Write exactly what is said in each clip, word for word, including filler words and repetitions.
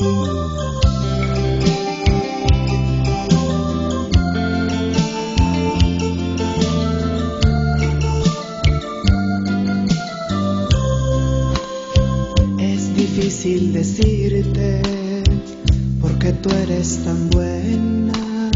Es difícil decirte porque tú eres tan buena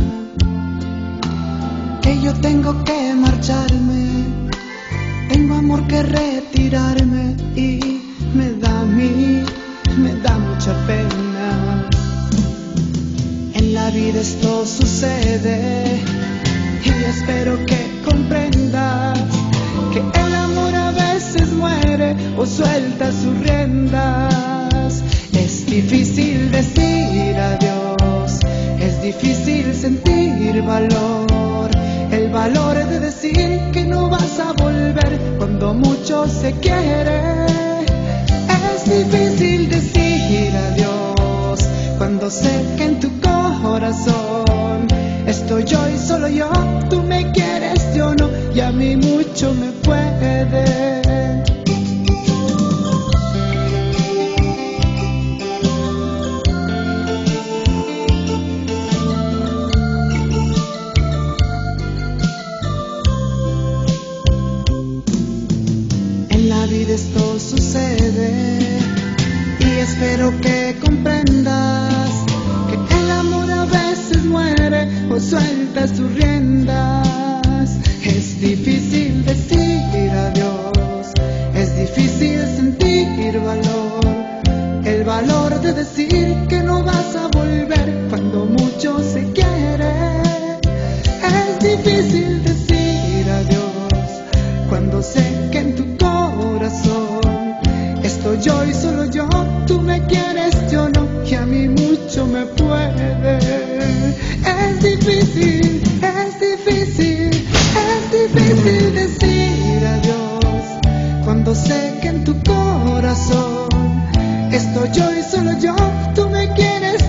que yo tengo que marcharme, tengo amor que retirarme y me da a mí, me da mucha pena. En la vida esto sucede y espero que comprendas que el amor a veces muere o suelta sus riendas. Es difícil decir adiós, es difícil sentir valor, el valor de decir que no vas a volver cuando mucho se quiere. Es difícil decir adiós cuando sé que en tu corazón estoy yo y solo yo, tú me quieres, yo no, y a mí mucho me puede. En la vida esto sucede y espero que comprendas que el amor a veces muere o suelta sus riendas. Es difícil decir adiós, es difícil sentir valor, el valor de decir que no vas a volver cuando mucho se quiere. Es difícil decir adiós cuando sé que en tu corazón estoy yo y solo yo, tú me quieres, yo no, y a mí mucho me puede. Es difícil, es difícil, es difícil decir adiós cuando sé que en tu corazón estoy yo y solo yo, tú me quieres,